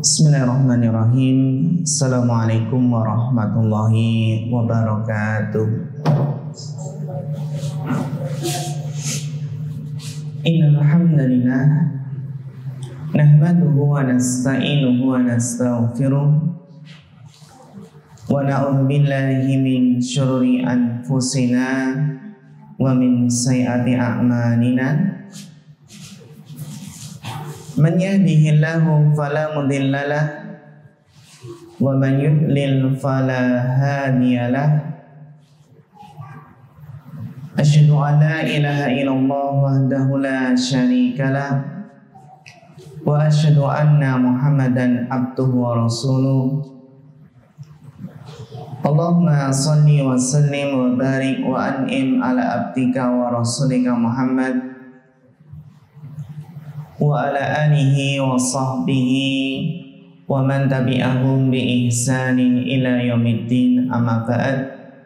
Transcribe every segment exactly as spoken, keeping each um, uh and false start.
Bismillahirrahmanirrahim. Assalamualaikum warahmatullahi wabarakatuh. Innal hamdalillah nahmaduhu wa nasta'inuhu wa nastaghfiruh wa na'udzu billahi min syururi anfusina wa min sayyiati a'malina. Man yahdihillahu fala mudhillalah wa man yudlil fala hadiyalah. Asyhadu an la ilaha illallah wahdahu la syarikalah wa asyhadu anna Muhammadan abduhu wa rasuluh. Allahumma salli wa sallim wa barik wa an'im ala abdika wa rasulika Muhammad wa ala alihi wa sahbihi wa man tabi'ahum bi ihsanin ila yaumiddin, amma ba'd.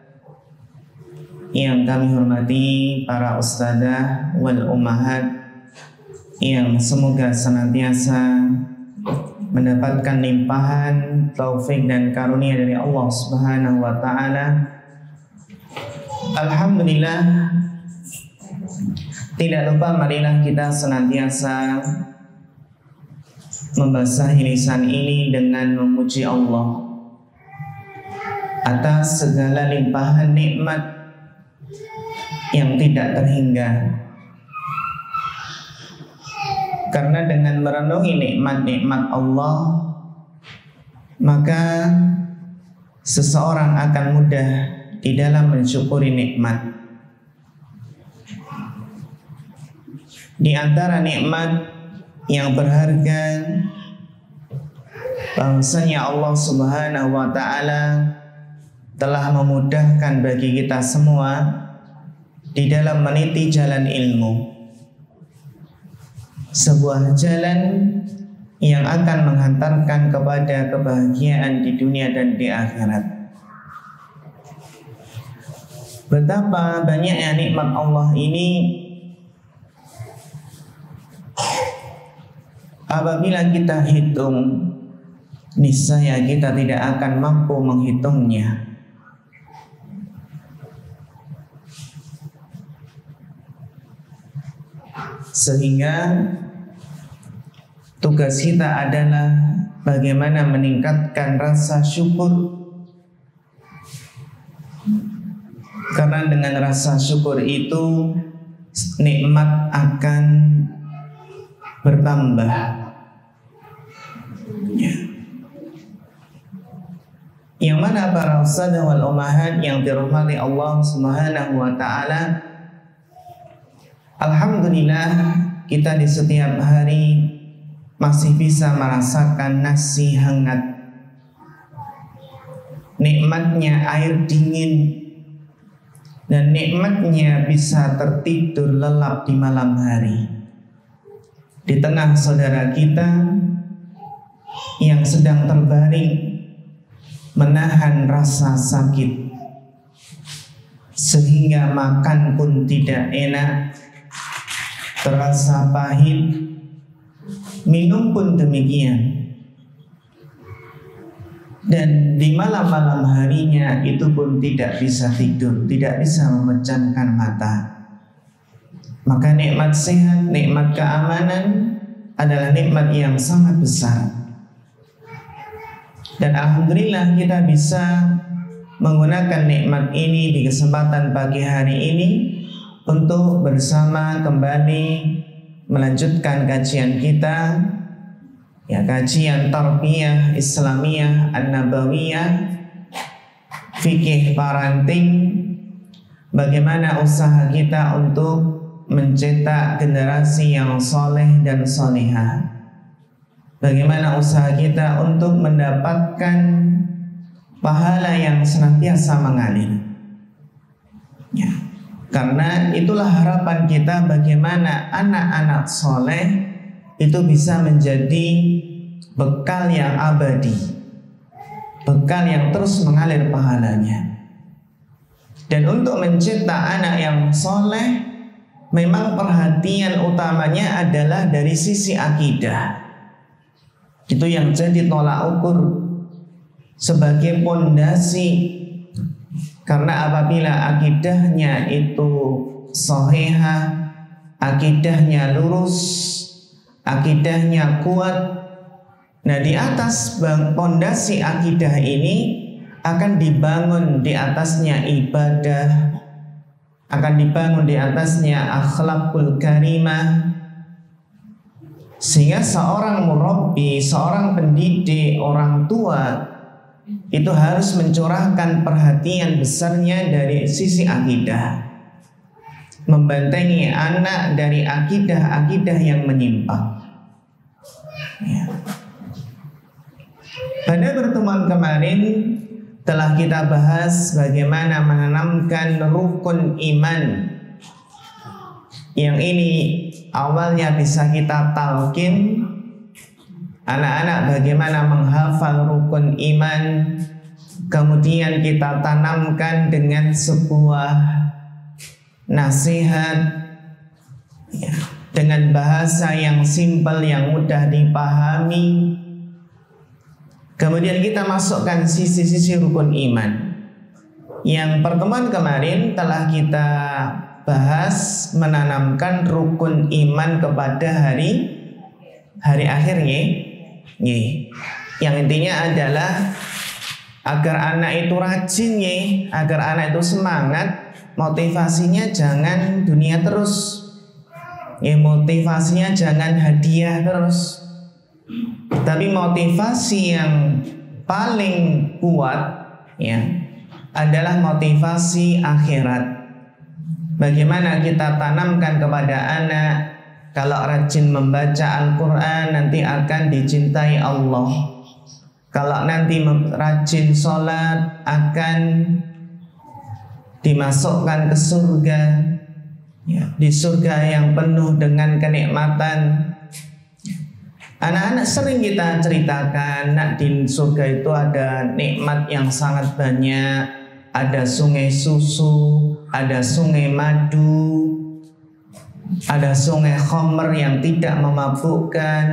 Yang kami hormati para ustadzah wal ummahat yang semoga senantiasa mendapatkan limpahan taufik dan karunia dari Allah Subhanahu wa taala. Alhamdulillah, tidak lupa marilah kita senantiasa membasahi lisan ini dengan memuji Allah atas segala limpahan nikmat yang tidak terhingga. Karena dengan merenungi nikmat-nikmat Allah, maka seseorang akan mudah di dalam mensyukuri nikmat. Di antara nikmat yang berharga bahwasanya Allah Subhanahu wa taala telah memudahkan bagi kita semua di dalam meniti jalan ilmu, sebuah jalan yang akan menghantarkan kepada kebahagiaan di dunia dan di akhirat. Betapa banyaknya nikmat Allah ini, apabila kita hitung, niscaya kita tidak akan mampu menghitungnya. Sehingga tugas kita adalah bagaimana meningkatkan rasa syukur. Karena dengan rasa syukur itu nikmat akan bertambah. Ya. Yang mana para ustadzah wal ummahat yang dirahmati Allah Subhanahu wa taala, alhamdulillah kita di setiap hari masih bisa merasakan nasi hangat, nikmatnya air dingin, dan nikmatnya bisa tertidur lelap di malam hari di tengah saudara kita yang sedang terbaring menahan rasa sakit sehingga makan pun tidak enak, terasa pahit, minum pun demikian, dan di malam-malam harinya itu pun tidak bisa tidur, tidak bisa memejamkan mata. Maka nikmat sehat, nikmat keamanan adalah nikmat yang sangat besar. Dan alhamdulillah kita bisa menggunakan nikmat ini di kesempatan pagi hari ini untuk bersama kembali melanjutkan kajian kita, ya, kajian tarbiyah Islamiyah An-Nabawiyah, fikih parenting, bagaimana usaha kita untuk mencetak generasi yang soleh dan solehah, bagaimana usaha kita untuk mendapatkan pahala yang senantiasa mengalir, ya. Karena itulah harapan kita, bagaimana anak-anak soleh itu bisa menjadi bekal yang abadi, bekal yang terus mengalir pahalanya. Dan untuk mencetak anak yang soleh, memang perhatian utamanya adalah dari sisi akidah. Itu yang jadi tolak ukur sebagai pondasi. Karena apabila akidahnya itu sahihah, akidahnya lurus, akidahnya kuat, nah di atas pondasi akidah ini akan dibangun di atasnya ibadah, akan dibangun di atasnya akhlakul karimah, sehingga seorang murabbi, seorang pendidik, orang tua itu harus mencurahkan perhatian besarnya dari sisi akidah, membentengi anak dari akidah-akidah yang menyimpang. Ya. Pada pertemuan kemarin telah kita bahas bagaimana menanamkan rukun iman. Yang ini awalnya bisa kita talqin anak-anak bagaimana menghafal rukun iman, kemudian kita tanamkan dengan sebuah nasihat ya, dengan bahasa yang simpel, yang mudah dipahami. Kemudian kita masukkan sisi-sisi rukun iman. Yang pertemuan kemarin telah kita bahas menanamkan rukun iman kepada hari hari akhir ya. Ye. Yang intinya adalah agar anak itu rajin ye, agar anak itu semangat, motivasinya jangan dunia terus. Ya, motivasinya jangan hadiah terus. Tapi motivasi yang paling kuat ya adalah motivasi akhirat. Bagaimana kita tanamkan kepada anak, kalau rajin membaca Al-Quran nanti akan dicintai Allah. Kalau nanti rajin sholat akan dimasukkan ke surga ya, di surga yang penuh dengan kenikmatan. Anak-anak sering kita ceritakan, nak di surga itu ada nikmat yang sangat banyak. Ada sungai susu, ada sungai madu, ada sungai khamr yang tidak memabukkan.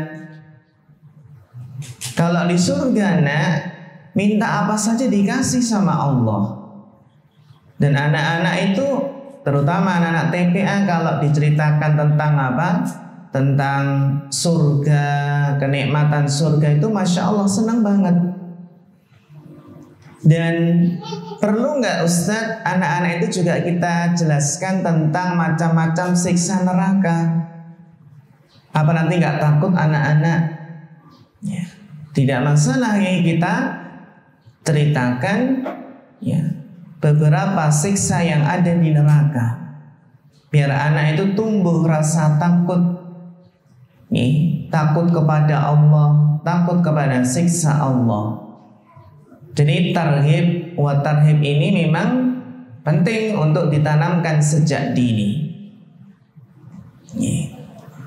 Kalau di surga nak, minta apa saja dikasih sama Allah. Dan anak-anak itu, terutama anak-anak T P A, kalau diceritakan tentang apa? Tentang surga, kenikmatan surga itu Masya Allah senang banget. Dan perlu nggak Ustadz anak-anak itu juga kita jelaskan tentang macam-macam siksa neraka? Apa nanti nggak takut anak-anak? Ya, tidak masalah ya, kita ceritakan ya beberapa siksa yang ada di neraka, biar anak itu tumbuh rasa takut. Nih, takut kepada Allah, takut kepada siksa Allah. Jadi tarhib wa tarhib ini memang penting untuk ditanamkan sejak dini. Nih.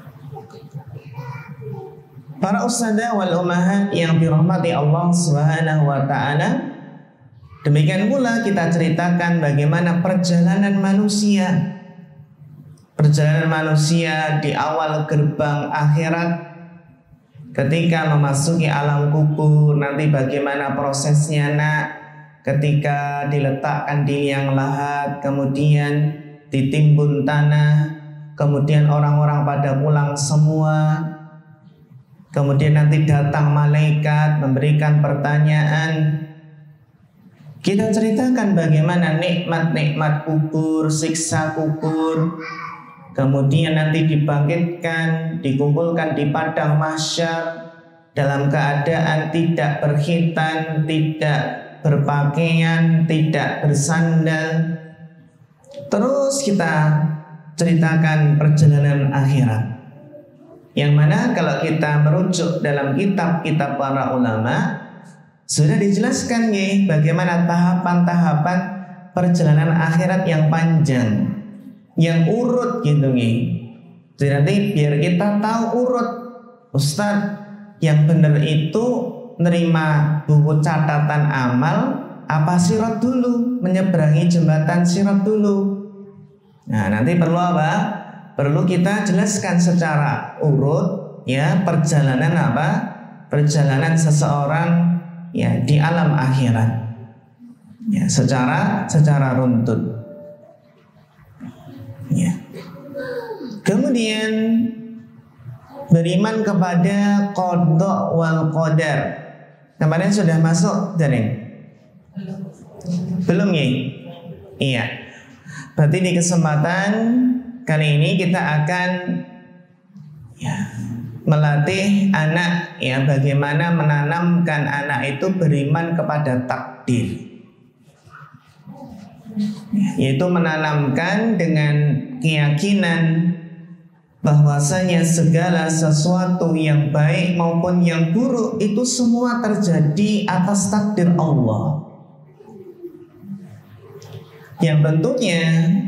Para ustadzah wal ummahat yang dirahmati Allah Subhanahu wa taala, demikian pula kita ceritakan bagaimana perjalanan manusia. Perjalanan manusia di awal gerbang akhirat, ketika memasuki alam kubur, nanti bagaimana prosesnya nak, ketika diletakkan di liang lahat, kemudian ditimbun tanah, kemudian orang-orang pada pulang semua, kemudian nanti datang malaikat memberikan pertanyaan. Kita ceritakan bagaimana nikmat-nikmat kubur, siksa kubur. Kemudian nanti dibangkitkan, dikumpulkan di padang mahsyar dalam keadaan tidak berkhitan, tidak berpakaian, tidak bersandal. Terus kita ceritakan perjalanan akhirat, yang mana kalau kita merujuk dalam kitab-kitab para ulama sudah dijelaskan ya bagaimana tahapan-tahapan perjalanan akhirat yang panjang, yang urut gitu nih. Jadi nanti biar kita tahu urut, Ustadz yang benar itu nerima buku catatan amal apa sirat dulu, menyeberangi jembatan sirat dulu. Nah nanti perlu apa? Perlu kita jelaskan secara urut ya perjalanan apa? perjalanan seseorang ya di alam akhirat ya secara secara runtut ya. Kemudian beriman kepada qada wal qadar. Kemarin sudah masuk Daring? Belum ya? Iya. Berarti di kesempatan kali ini kita akan ya melatih anak ya bagaimana menanamkan anak itu beriman kepada takdir. Yaitu menanamkan dengan keyakinan bahwasanya segala sesuatu yang baik maupun yang buruk itu semua terjadi atas takdir Allah. Yang tentunya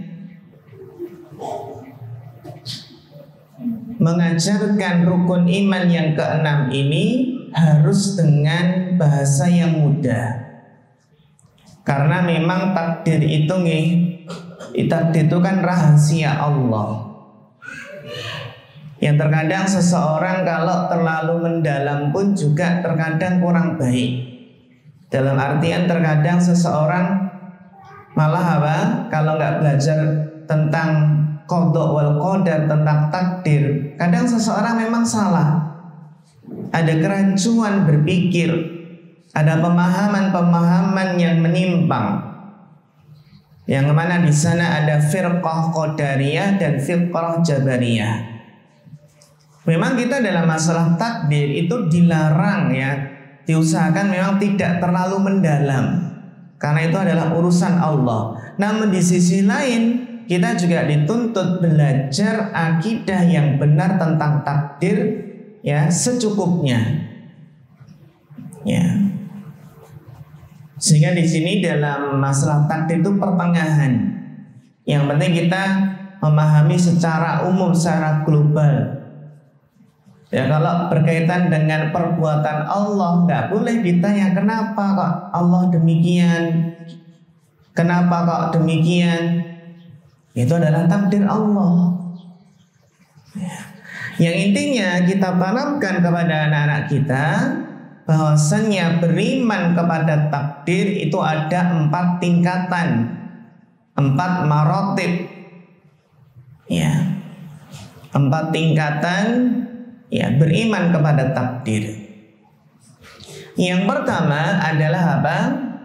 mengajarkan rukun iman yang keenam ini harus dengan bahasa yang mudah. Karena memang takdir itu nih, takdir itu kan rahasia Allah. Yang terkadang seseorang kalau terlalu mendalam pun juga terkadang kurang baik. Dalam artian terkadang seseorang malah apa? Kalau nggak belajar tentang qada wal qadar, tentang takdir, kadang seseorang memang salah. Ada kerancuan berpikir, ada pemahaman-pemahaman yang menyimpang. Yang mana di sana ada firqah qadariyah dan firqah jabariyah. Memang kita dalam masalah takdir itu dilarang ya, diusahakan memang tidak terlalu mendalam, karena itu adalah urusan Allah. Namun di sisi lain kita juga dituntut belajar akidah yang benar tentang takdir ya secukupnya. Ya. Sehingga di sini dalam masalah takdir itu pertengahan. Yang penting kita memahami secara umum, secara global. Ya, kalau berkaitan dengan perbuatan Allah nggak boleh ditanya kenapa kok Allah demikian, kenapa kok demikian. Itu adalah takdir Allah. Ya. Yang intinya kita tanamkan kepada anak-anak kita bahwasanya beriman kepada takdir itu ada empat tingkatan, empat marotib. Ya, empat tingkatan. Ya, beriman kepada takdir. Yang pertama adalah apa?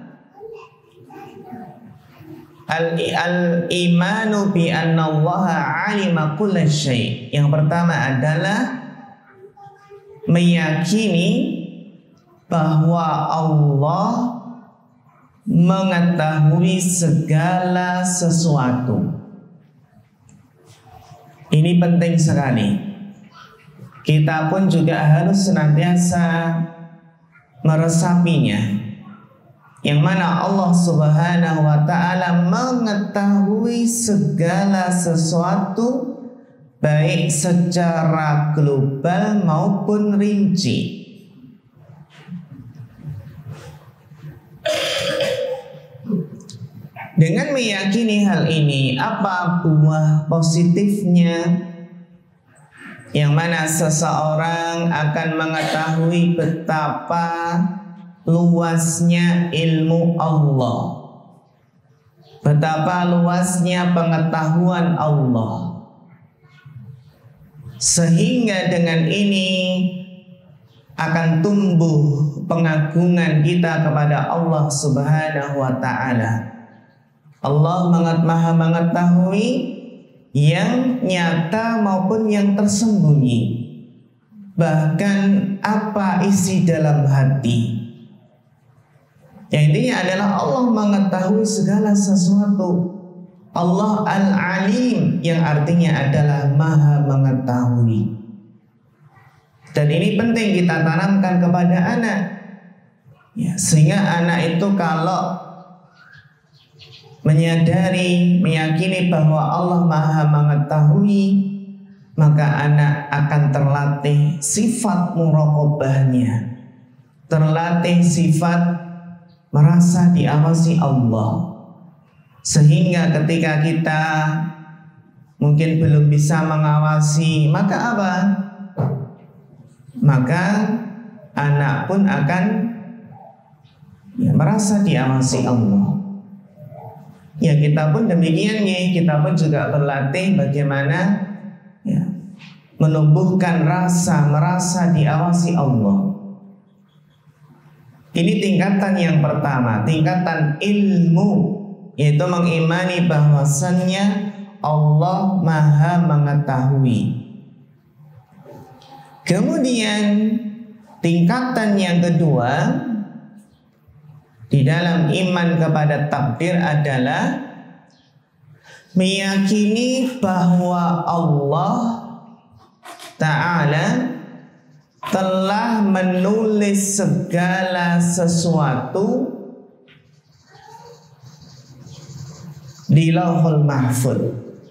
Al-imanu bi anna Allah 'alima kulla syai'. Yang pertama adalah meyakini bahwa Allah mengetahui segala sesuatu. Ini penting sekali. Kita pun juga harus senantiasa meresapinya, yang mana Allah Subhanahu wa ta'ala mengetahui segala sesuatu baik secara global maupun rinci. Dengan meyakini hal ini, apa buah positifnya? Yang mana seseorang akan mengetahui betapa luasnya ilmu Allah, betapa luasnya pengetahuan Allah, sehingga dengan ini akan tumbuh pengagungan kita kepada Allah Subhanahu wa ta'ala. Allah maha mengetahui yang nyata maupun yang tersembunyi, bahkan apa isi dalam hati. Yang intinya adalah Allah mengetahui segala sesuatu. Allah Al-Alim, yang artinya adalah maha mengetahui. Dan ini penting kita tanamkan kepada anak ya, sehingga anak itu kalau menyadari, meyakini bahwa Allah maha mengetahui, maka anak akan terlatih sifat muraqabahnya, terlatih sifat merasa diawasi Allah. Sehingga ketika kita mungkin belum bisa mengawasi, maka apa? Maka anak pun akan ya, merasa diawasi Allah. Ya kita pun demikian ya, kita pun juga berlatih bagaimana ya, menumbuhkan rasa merasa diawasi Allah. Ini tingkatan yang pertama, tingkatan ilmu, yaitu mengimani bahwasannya Allah Maha mengetahui. Kemudian tingkatan yang kedua di dalam iman kepada takdir adalah meyakini bahwa Allah Ta'ala telah menulis segala sesuatu di Lauhul Mahfuz.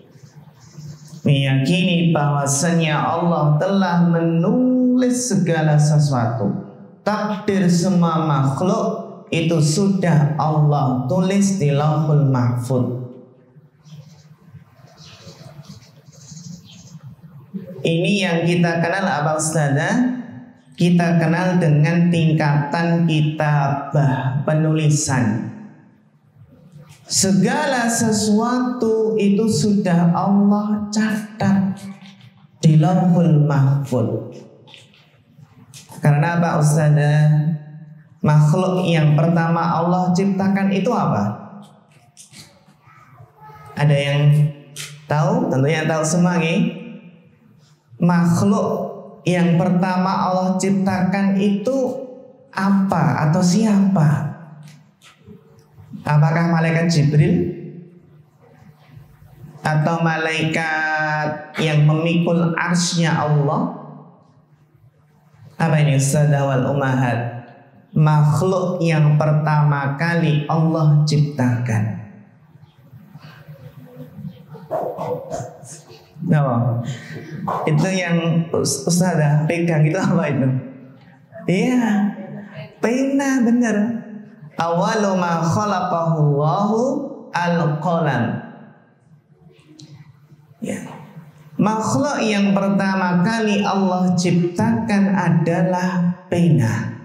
Meyakini bahwasanya Allah telah menulis segala sesuatu. Takdir semua makhluk itu sudah Allah tulis di Lauhul Mahfuz. Ini yang kita kenal apa Ustazah? Kita kenal dengan tingkatan kitabah, penulisan. Segala sesuatu itu sudah Allah catat di Lauhul Mahfuz. Karena apa Ustazah? Makhluk yang pertama Allah ciptakan itu apa? Ada yang tahu? Tentunya tahu semua nih. Makhluk yang pertama Allah ciptakan itu apa atau siapa? Apakah malaikat Jibril? Atau malaikat yang memikul arsy-Nya Allah? Apa ini Ustazah wal Ummahat? Makhluk yang pertama kali Allah ciptakan. No. Itu yang Ustazah pegang itu apa itu? Iya, pena, bener. Awalu ma khalaqahu Allahu al-qalam. Ya. Makhluk yang pertama kali Allah ciptakan adalah pena.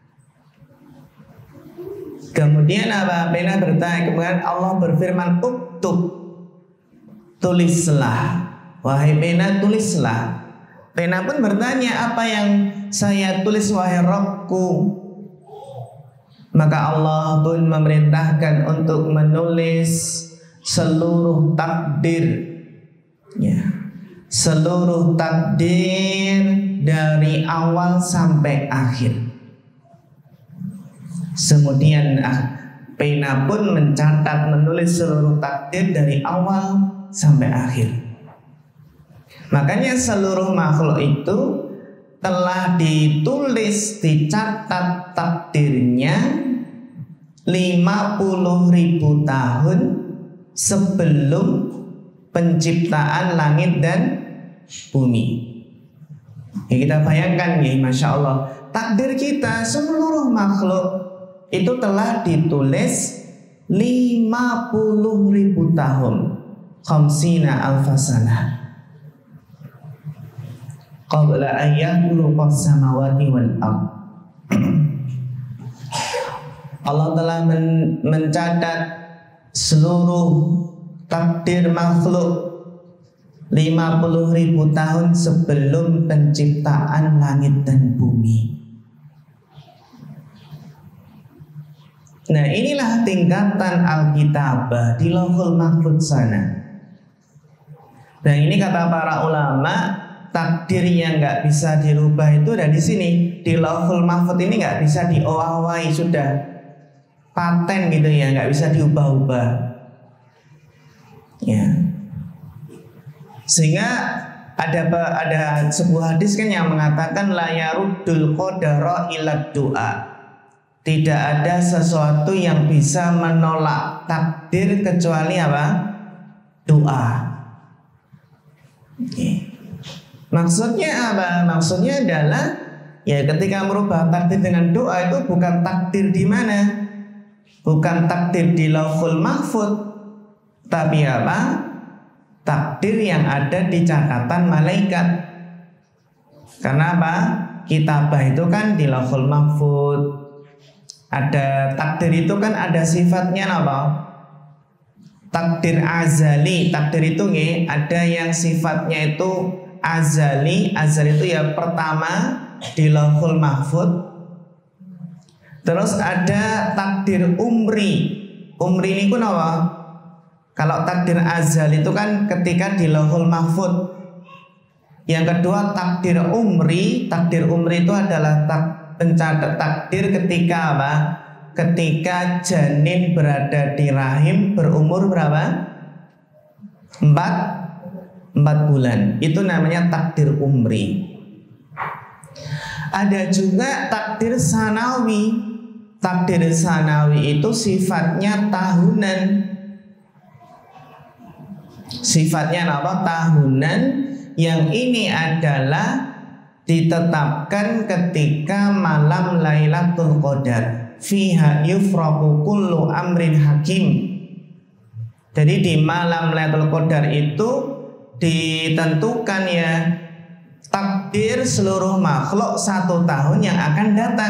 Kemudian apa? Pena bertanya, kemudian Allah berfirman, "Uktub." Tulislah. Wahai pena, tulislah. Pena pun bertanya, apa yang saya tulis wahai Rabbku? Maka Allah pun memerintahkan untuk menulis seluruh takdir, ya, seluruh takdir dari awal sampai akhir. Kemudian ah, pena pun mencatat, menulis seluruh takdir dari awal sampai akhir. Makanya seluruh makhluk itu telah ditulis, dicatat takdirnya lima puluh ribu tahun sebelum penciptaan langit dan bumi. Ya, kita bayangkan ya, Masya Allah, takdir kita seluruh makhluk itu telah ditulis lima puluh ribu tahun, khamsina alfasana, qabla an yakhluqas samawati wal ardh. Allah telah men mencatat seluruh takdir makhluk lima puluh ribu tahun sebelum penciptaan langit dan bumi. Nah, inilah tingkatan Alkitabah di Lauhul Mahfuz sana. Nah, ini kata para ulama, takdir yang nggak bisa dirubah itu ada di sini, di Lauhul Mahfuz ini nggak bisa diolah-olahi, sudah paten gitu ya, nggak bisa diubah-ubah. Ya, sehingga ada ada sebuah hadis kan yang mengatakan la yaruddul qadara ila du'a. Tidak ada sesuatu yang bisa menolak takdir kecuali apa? Doa. Okay. Maksudnya apa? Maksudnya adalah ya ketika merubah takdir dengan doa itu bukan takdir di mana? Bukan takdir di Lauhul Mahfuz, tapi apa? Takdir yang ada di catatan malaikat. Karena apa? kitabah itu kan di Lauhul Mahfud. Ada takdir itu kan ada sifatnya apa? Takdir azali. Takdir itu nih ada yang sifatnya itu azali. Azali itu ya pertama di Lauhul Mahfud. Terus ada takdir umri. Umri ini pun apa? Kalau takdir azali itu kan ketika di Lauhul Mahfud. Yang kedua takdir umri. Takdir umri itu adalah tak, pencatat takdir ketika apa? Ketika janin berada di rahim berumur berapa? Empat Empat bulan. Itu namanya takdir umri. Ada juga takdir sanawi. Takdir sanawi itu sifatnya tahunan. Sifatnya apa? Tahunan. Yang ini adalah ditetapkan ketika malam Lailatul Qadar. Fiha yufraqu kullu amrin hakim. Jadi di malam Lailatul Qadar itu ditentukan ya takdir seluruh makhluk satu tahun yang akan datang.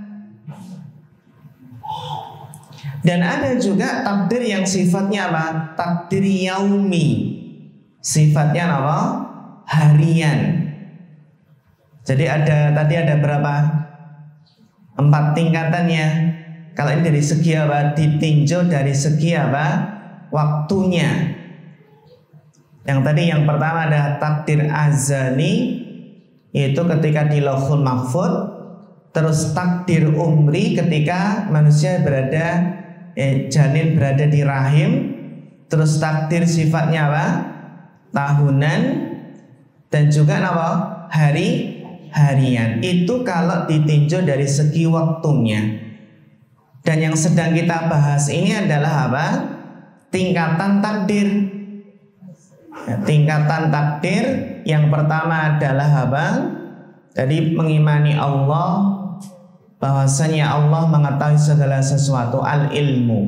Dan ada juga takdir yang sifatnya apa? Takdir yaumi. Sifatnya apa? Harian. Jadi ada tadi ada berapa? Empat tingkatannya. Kalau ini dari segi apa? Ditinjau dari segi apa? Waktunya. Yang tadi yang pertama ada takdir azali, yaitu ketika di Lauhul Mahfud. Terus takdir umri ketika manusia berada eh, janin berada di rahim. Terus takdir sifatnya apa? Tahunan. Dan juga apa? Hari harian. Itu kalau ditinjau dari segi waktunya. Dan yang sedang kita bahas ini adalah apa? Tingkatan takdir. Ya, tingkatan takdir yang pertama adalah apa? Jadi mengimani Allah, bahwasanya Allah mengetahui segala sesuatu, al-ilmu.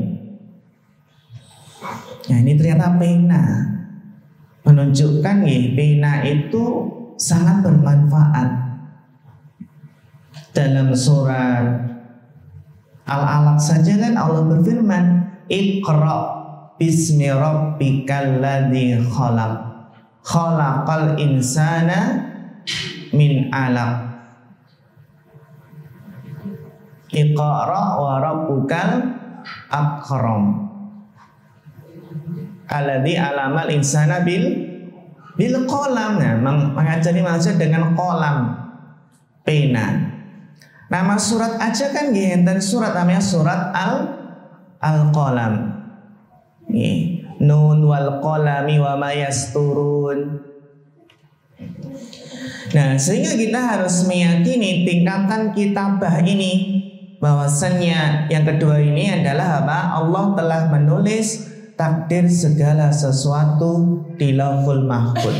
Nah ini ternyata pena menunjukkan nih, pena itu sangat bermanfaat. Dalam surat Al-Alaq saja kan Allah berfirman, Iqra bismi rabbikal ladzi khalaq, khalaqal insana min alaq. Iqra wa rabbukal akram alladzi alamal insana bil bil qalam. Nah, mengajari manusia dengan qalam, pena. Nama surat aja kan genten surat namanya surat al al qalam. Nih, nun wal qalami wa ma yasturun. Nah, sehingga kita harus meyakini tingkatan kitabah ini, bahwasannya yang kedua ini adalah apa? Allah telah menulis takdir segala sesuatu di Lauhul Mahfud.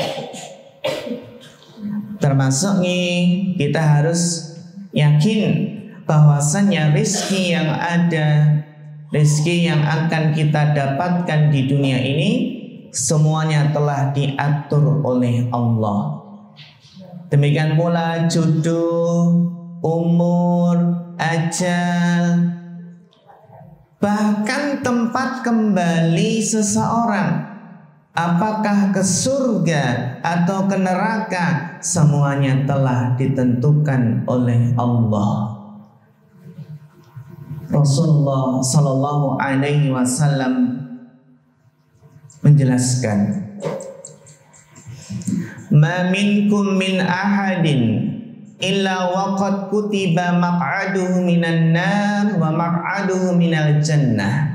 Termasuk nih kita harus yakin bahwasannya rizki yang ada, rizki yang akan kita dapatkan di dunia ini semuanya telah diatur oleh Allah. Demikian pula jodoh, umur, ajal, bahkan tempat kembali seseorang, apakah ke surga atau ke neraka, semuanya telah ditentukan oleh Allah. Rasulullah Sallallahu Alaihi Wasallam menjelaskan, ma minkum min ahadin illa waqad kutiba maq'aduhu minan nar wa maq'aduhu minal jannah.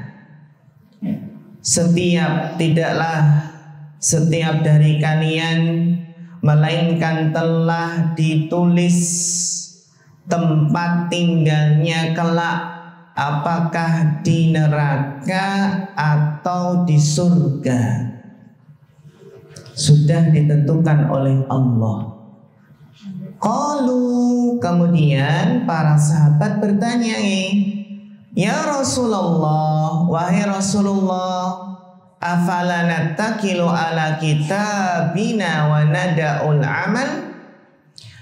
Setiap tidaklah setiap dari kalian melainkan telah ditulis tempat tinggalnya kelak, apakah di neraka atau di surga. Sudah ditentukan oleh Allah. Qalu, kemudian para sahabat bertanya, ya Rasulullah, wahai Rasulullah, afala nattakilu ala kitabina wa nada'ul amal?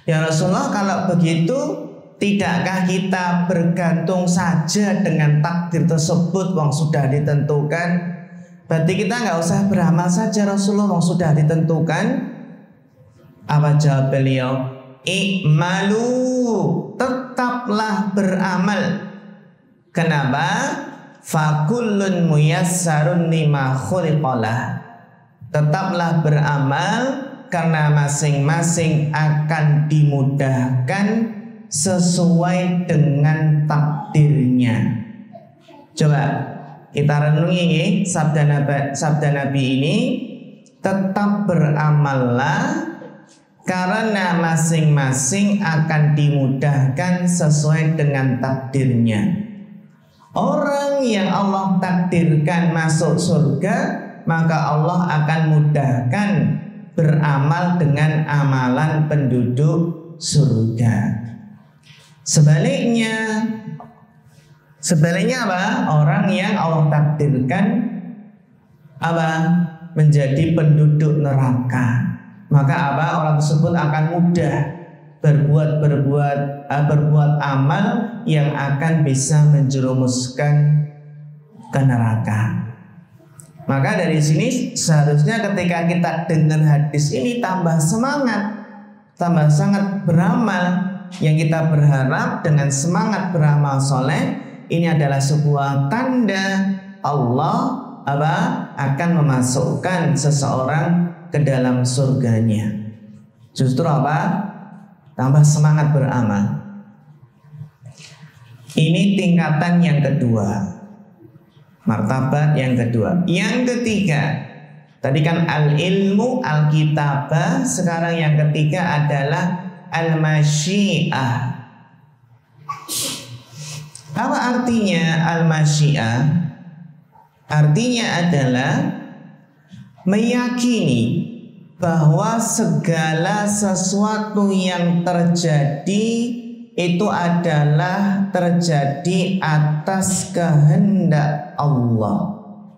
Ya Rasulullah, kalau begitu tidakkah kita bergantung saja dengan takdir tersebut, wong sudah ditentukan? Berarti kita nggak usah beramal saja Rasulullah, wong sudah ditentukan. Apa jawab beliau? I'malu, tetaplah beramal. Kenapa? Fakullun muyassarun lima khuliqalah. Tetaplah beramal karena masing-masing akan dimudahkan sesuai dengan takdirnya. Coba kita renungi sabda Nabi, sabda Nabi ini, tetap beramallah karena masing-masing akan dimudahkan sesuai dengan takdirnya. Orang yang Allah takdirkan masuk surga, maka Allah akan mudahkan beramal dengan amalan penduduk surga. Sebaliknya, sebaliknya apa? Orang yang Allah takdirkan apa? Menjadi penduduk neraka, maka apa? Orang tersebut akan mudah berbuat berbuat uh, berbuat amal yang akan bisa menjerumuskan ke neraka. Maka dari sini seharusnya ketika kita dengar hadis ini tambah semangat, tambah sangat beramal. Yang kita berharap dengan semangat beramal soleh ini adalah sebuah tanda Allah apa akan memasukkan seseorang ke dalam surganya. Justru apa? Tambah semangat beramal. Ini tingkatan yang kedua, martabat yang kedua. Yang ketiga, tadi kan al-ilmu, al-kitabah. Sekarang yang ketiga adalah al-masyiah. Apa artinya al-masyiah? Artinya adalah meyakini bahwa segala sesuatu yang terjadi itu adalah terjadi atas kehendak Allah,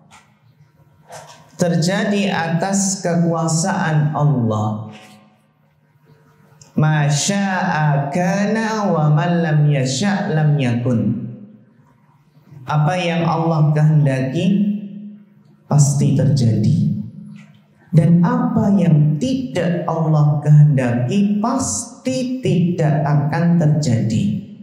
terjadi atas kekuasaan Allah. Masya'a kana wa man lam yasha' lam yakun. Apa yang Allah kehendaki pasti terjadi, dan apa yang tidak Allah kehendaki pasti tidak akan terjadi.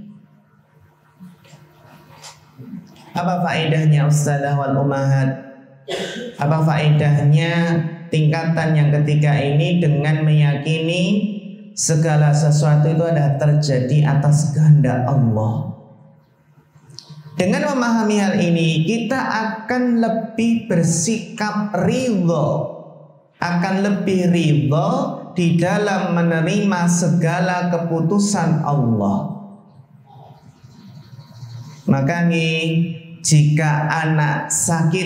Apa faedahnya Ustazah wal Ummahat? Apa faedahnya tingkatan yang ketiga ini dengan meyakini segala sesuatu itu adalah terjadi atas kehendak Allah? Dengan memahami hal ini, kita akan lebih bersikap ridho, akan lebih ridho di dalam menerima segala keputusan Allah. Maka nih, jika anak sakit,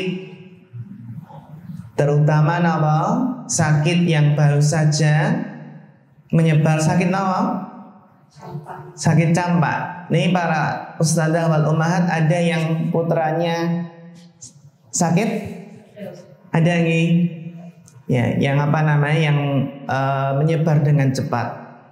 terutama apa? Sakit yang baru saja menyebar, sakit apa? Sakit campak. Nih para ustadzah wal ummahat, ada yang putranya sakit? Ada nih? Ya, yang apa namanya, yang uh, menyebar dengan cepat.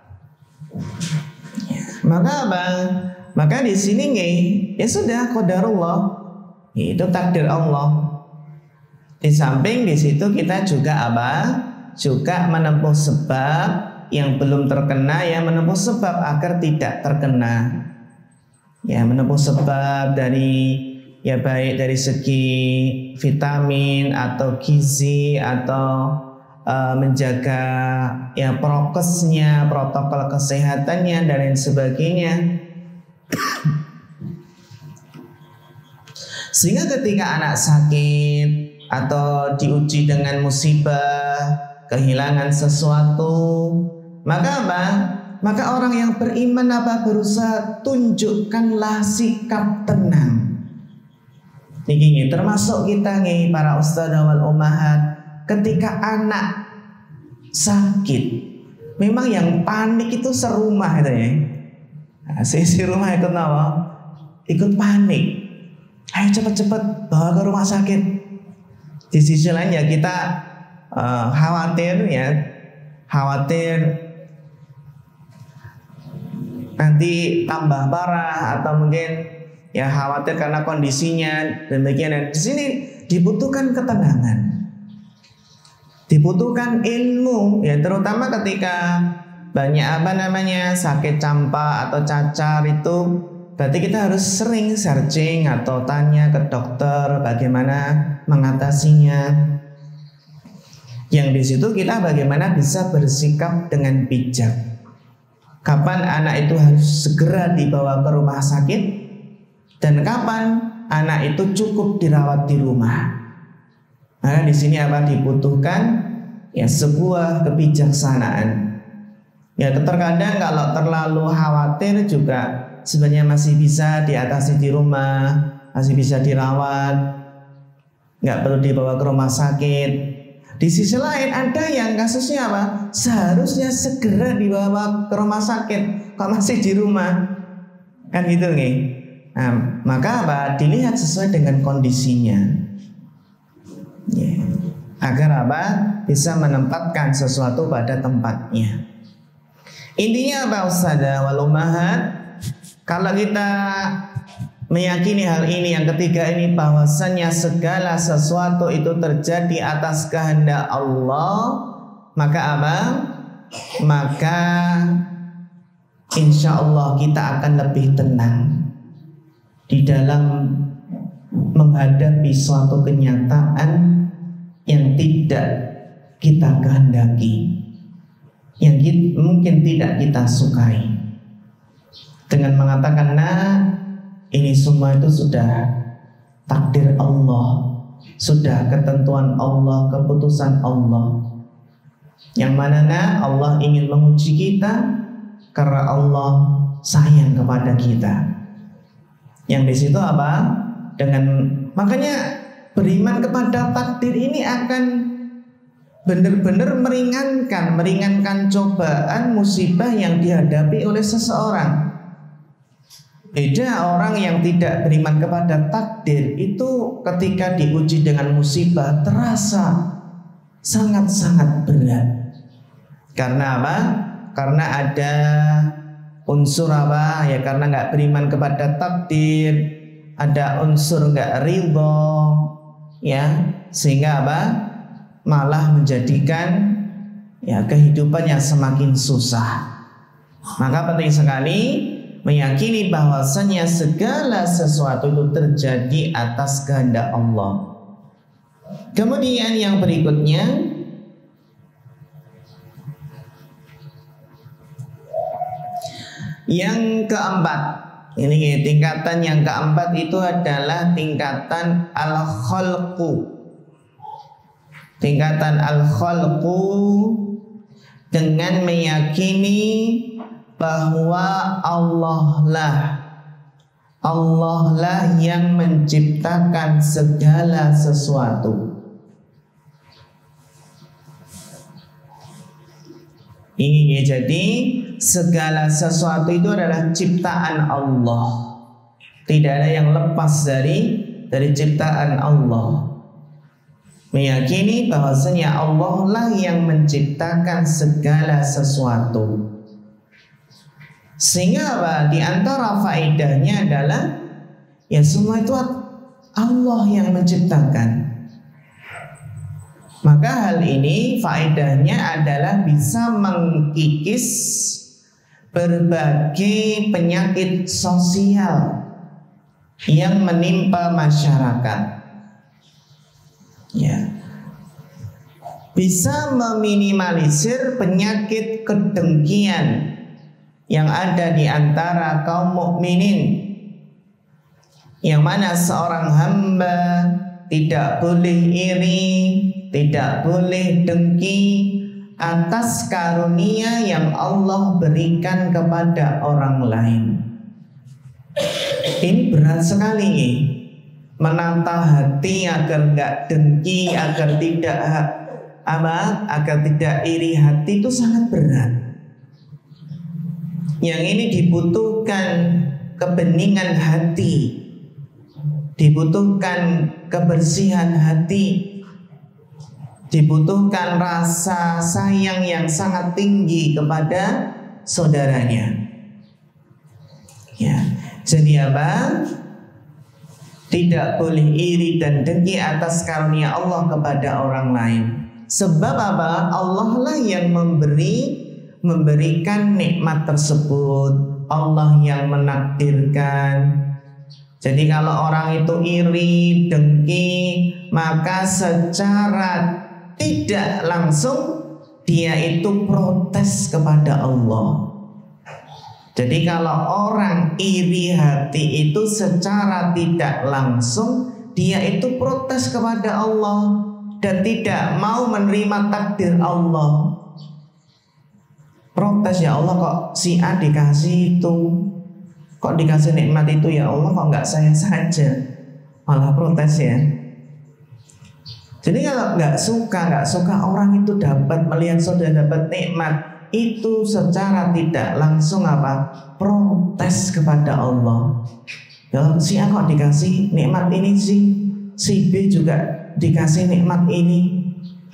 Maka apa? Maka di sini nih, ya sudah, qadarullah, itu takdir Allah. Di samping di situ kita juga apa? Juga menempuh sebab yang belum terkena, ya menempuh sebab agar tidak terkena. Ya menempuh sebab dari, ya baik dari segi vitamin atau gizi atau uh, menjaga ya prokesnya, protokol kesehatannya dan lain sebagainya. Sehingga ketika anak sakit atau diuji dengan musibah, kehilangan sesuatu, maka apa? Maka orang yang beriman apa? Berusaha tunjukkanlah sikap tenang. Ini termasuk kita nih para ustadzah wal ummahat, ketika anak sakit, memang yang panik itu serumah itu ya. Nah, sisi rumah ikut apa? Ikut panik. Ayo cepat-cepat bawa ke rumah sakit. Di sisi lain ya kita uh, khawatir ya, khawatir nanti tambah parah atau mungkin ya khawatir karena kondisinya demikian. Dan di sini dibutuhkan ketenangan, dibutuhkan ilmu ya, terutama ketika banyak apa namanya sakit campak atau cacar itu. Berarti kita harus sering searching atau tanya ke dokter bagaimana mengatasinya. Yang di situ kita bagaimana bisa bersikap dengan bijak. Kapan anak itu harus segera dibawa ke rumah sakit dan kapan anak itu cukup dirawat di rumah. Nah, di sini apa dibutuhkan ya sebuah kebijaksanaan. Ya terkadang kalau terlalu khawatir juga sebenarnya masih bisa diatasi di rumah, masih bisa dirawat, nggak perlu dibawa ke rumah sakit. Di sisi lain ada yang kasusnya apa? Seharusnya segera dibawa ke rumah sakit, kok masih di rumah, kan gitu nih. Nah, maka apa? Dilihat sesuai dengan kondisinya, yeah. Agar apa? Bisa menempatkan sesuatu pada tempatnya. Intinya apa Ustazah wal ummahat? Kalau kita meyakini hal ini, yang ketiga ini, bahwasannya segala sesuatu itu terjadi atas kehendak Allah, maka apa? Maka insya Allah kita akan lebih tenang di dalam menghadapi suatu kenyataan yang tidak kita kehendaki, yang kita, mungkin tidak kita sukai. Dengan mengatakan, nah ini semua itu sudah takdir Allah, sudah ketentuan Allah, keputusan Allah. Yang mana nah Allah ingin menguji kita karena Allah sayang kepada kita. Yang di situ apa? Dengan makanya beriman kepada takdir ini akan benar-benar meringankan, meringankan cobaan musibah yang dihadapi oleh seseorang. Beda orang yang tidak beriman kepada takdir itu ketika diuji dengan musibah terasa sangat-sangat berat. Karena apa? Karena ada unsur apa? Ya karena nggak beriman kepada takdir, ada unsur nggak ridho, ya sehingga apa? Malah menjadikan ya kehidupan yang semakin susah. Maka penting sekali meyakini bahwasannya segala sesuatu itu terjadi atas kehendak Allah. Kemudian yang berikutnya, yang keempat, ini tingkatan yang keempat itu adalah tingkatan al-khalqu. Tingkatan al-khalqu dengan meyakini bahwa Allah lah Allah lah yang menciptakan segala sesuatu. Ini jadi segala sesuatu itu adalah ciptaan Allah. Tidak ada yang lepas dari dari ciptaan Allah. Meyakini bahwasanya Allah lah yang menciptakan segala sesuatu. Sehingga apa? Di antara faedahnya adalah ya semua itu Allah yang menciptakan. Maka hal ini faedahnya adalah bisa mengkikis berbagai penyakit sosial yang menimpa masyarakat. Ya. Bisa meminimalisir penyakit kedengkian yang ada di antara kaum mukminin, yang mana seorang hamba tidak boleh iri, tidak boleh dengki atas karunia yang Allah berikan kepada orang lain. Ini berat sekali, menata hati agar nggak dengki, agar tidak apa, agar tidak iri hati itu sangat berat. Yang ini dibutuhkan kebeningan hati, dibutuhkan kebersihan hati, dibutuhkan rasa sayang yang sangat tinggi kepada saudaranya. Ya, jadi apa? Tidak boleh iri dan dengki atas karunia Allah kepada orang lain. Sebab apa? Allah lah yang memberi, memberikan nikmat tersebut. Allah yang menakdirkan. Jadi kalau orang itu iri, dengki, maka secara tidak langsung dia itu protes kepada Allah. Jadi kalau orang iri hati itu secara tidak langsung dia itu protes kepada Allah dan tidak mau menerima takdir Allah. Protes, ya Allah kok si A dikasih itu, kok dikasih nikmat itu, ya Allah kok nggak saya saja, malah protes ya. Jadi kalau nggak suka, nggak suka orang itu dapat melihat saudara dapat nikmat, itu secara tidak langsung apa? Protes kepada Allah. Ya, si A kok dikasih nikmat ini sih, si B juga dikasih nikmat ini.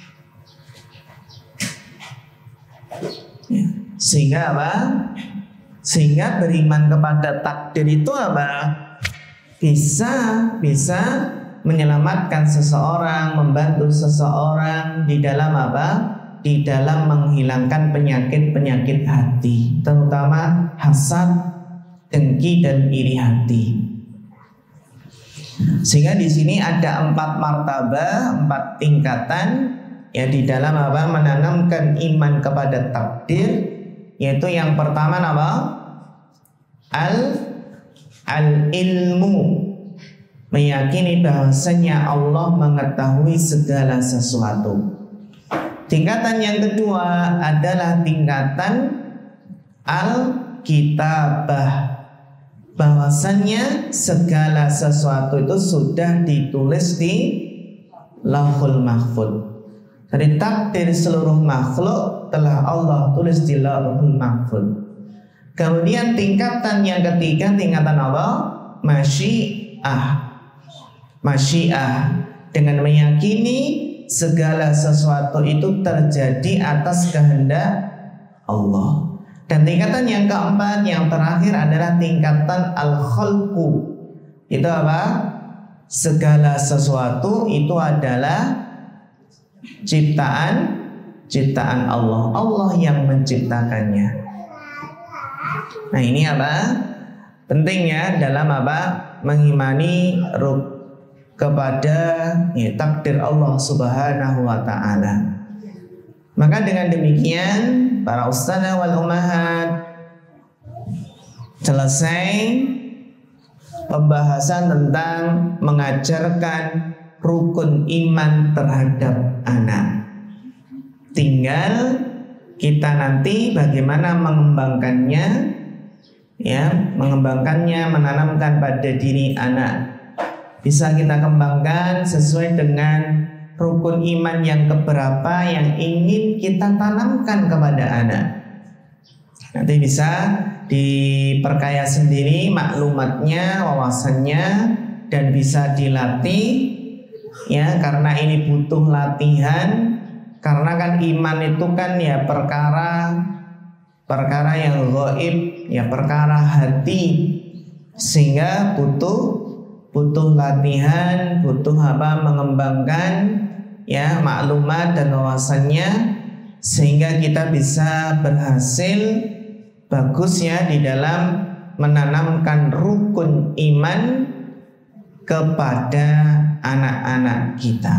Ya. Sehingga apa? Sehingga beriman kepada takdir itu apa? Bisa, bisa menyelamatkan seseorang, membantu seseorang di dalam apa? Di dalam menghilangkan penyakit-penyakit hati, terutama hasad, dengki dan iri hati. Sehingga di sini ada empat martabah, empat tingkatan ya di dalam apa? Menanamkan iman kepada takdir, yaitu yang pertama apa? Al al ilmu, meyakini bahwasanya Allah mengetahui segala sesuatu. Tingkatan yang kedua adalah tingkatan al-kitabah, bahwasannya segala sesuatu itu sudah ditulis di Lauhul Mahfuz. Jadi takdir seluruh makhluk telah Allah tulis di Lauhul Mahfuz. Kemudian tingkatan yang ketiga, tingkatan apa? Masyiah. Masyiah, dengan meyakini segala sesuatu itu terjadi atas kehendak Allah. Dan tingkatan yang keempat, yang terakhir adalah tingkatan al-khalqu. Itu apa? Segala sesuatu itu adalah ciptaan ciptaan Allah. Allah yang menciptakannya. Nah, ini apa? Pentingnya dalam apa? Mengimani ruk kepada ya, takdir Allah Subhanahu wa ta'ala. Maka dengan demikian para ustadzah wal ummahat, selesai pembahasan tentang mengajarkan rukun iman terhadap anak. Tinggal kita nanti bagaimana mengembangkannya, ya, mengembangkannya, menanamkan pada diri anak. Bisa kita kembangkan sesuai dengan rukun iman yang keberapa yang ingin kita tanamkan kepada anak. Nanti bisa diperkaya sendiri maklumatnya, wawasannya, dan bisa dilatih ya, karena ini butuh latihan. Karena kan iman itu kan ya perkara perkara yang gaib, ya perkara hati, sehingga butuh butuh latihan, butuh apa? Mengembangkan ya maklumat dan wawasannya, sehingga kita bisa berhasil bagus ya di dalam menanamkan rukun iman kepada anak-anak kita.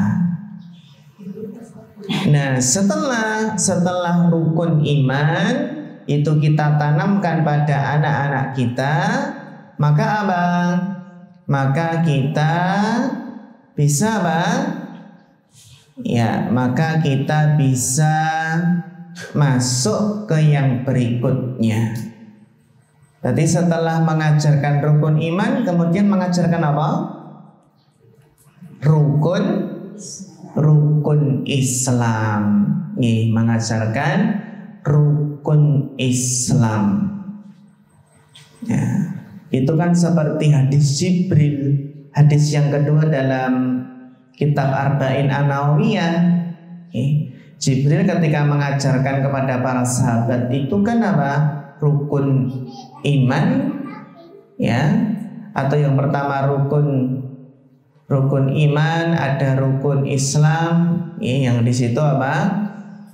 Nah, setelah setelah rukun iman itu kita tanamkan pada anak-anak kita, maka apa? Maka kita bisa apa? Ya, maka kita bisa masuk ke yang berikutnya. Jadi setelah mengajarkan rukun iman, kemudian mengajarkan apa? Rukun rukun Islam. Nih, mengajarkan rukun Islam. Ya, itu kan seperti hadis Jibril, hadis yang kedua dalam kitab Arba'in An-Nawawiyah. Nih, Jibril ketika mengajarkan kepada para sahabat itu kan apa? Rukun iman ya, atau yang pertama rukun rukun iman, ada rukun Islam, ya, yang di situ apa?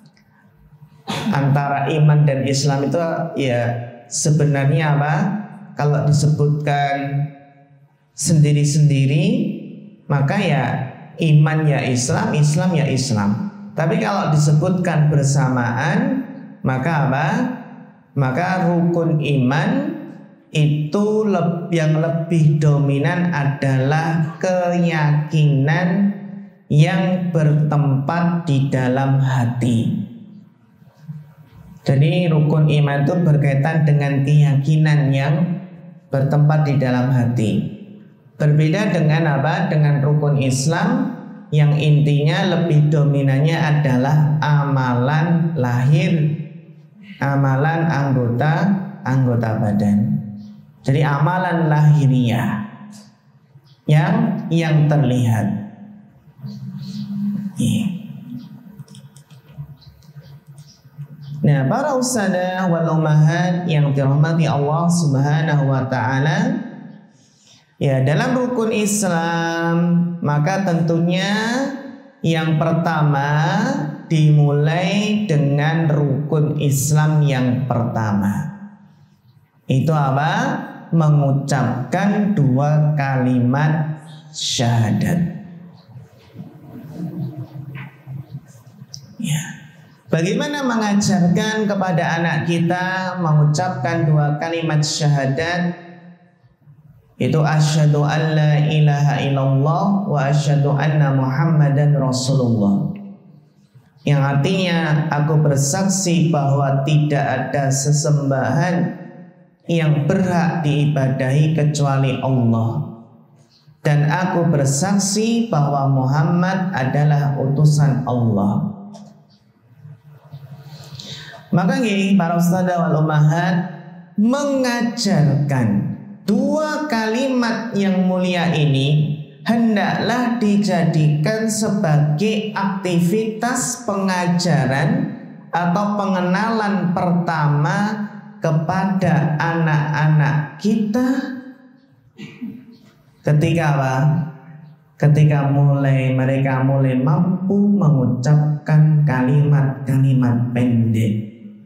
Antara iman dan Islam itu ya sebenarnya apa? Kalau disebutkan sendiri-sendiri maka ya iman ya Islam, Islam ya Islam. Tapi kalau disebutkan bersamaan maka apa? Maka rukun iman itu yang lebih dominan adalah keyakinan yang bertempat di dalam hati. Jadi rukun iman itu berkaitan dengan keyakinan yang bertempat di dalam hati. Berbeda dengan apa? Dengan rukun Islam yang intinya lebih dominannya adalah amalan lahir, amalan anggota anggota badan. Jadi amalan lahiriah yang yang terlihat. Yeah. Nah, para ustadzah wal ummahat yang dirahmati Allah Subhanahu wa taala, ya, dalam rukun Islam maka tentunya yang pertama dimulai dengan rukun Islam yang pertama. Itu apa? Mengucapkan dua kalimat syahadat. Ya. Bagaimana mengajarkan kepada anak kita mengucapkan dua kalimat syahadat? Itu asyhadu an la ilaha illallah wa asyhadu anna muhammadan rasulullah. Yang artinya aku bersaksi bahwa tidak ada sesembahan yang berhak diibadahi kecuali Allah. Dan aku bersaksi bahwa Muhammad adalah utusan Allah. Maka ini para ustadzah wal ummahat mengajarkan dua kalimat yang mulia ini hendaklah dijadikan sebagai aktivitas pengajaran atau pengenalan pertama kepada anak-anak kita ketika apa? Ketika mulai mereka mulai mampu mengucapkan kalimat-kalimat pendek.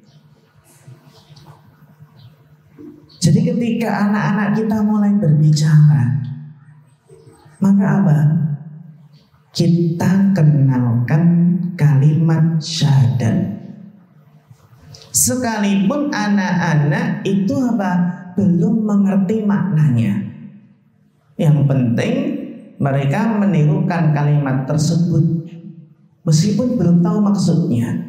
Jadi ketika anak-anak kita mulai berbicara, maka apa? Kita kenalkan kalimat syahadat. Sekalipun anak-anak itu apa? Belum mengerti maknanya. Yang penting mereka menirukan kalimat tersebut meskipun belum tahu maksudnya.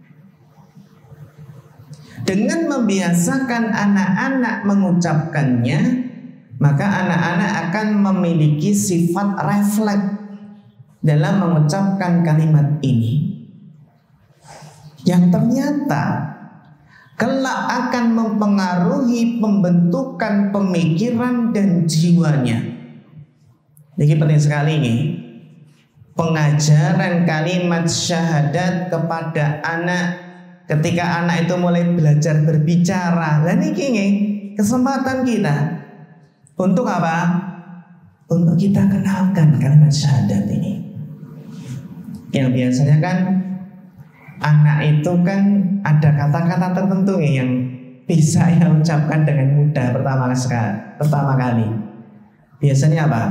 Dengan membiasakan anak-anak mengucapkannya, maka anak-anak akan memiliki sifat refleks dalam mengucapkan kalimat ini, yang ternyata kelak akan mempengaruhi pembentukan pemikiran dan jiwanya. Jadi penting sekali ini pengajaran kalimat syahadat kepada anak. Ketika anak itu mulai belajar berbicara, dan ini kesempatan kita untuk apa? Untuk kita kenalkan kalimat syahadat ini. Yang biasanya kan anak itu kan ada kata-kata tertentu yang bisa ia ucapkan dengan mudah pertama sekali. Pertama kali. Biasanya apa?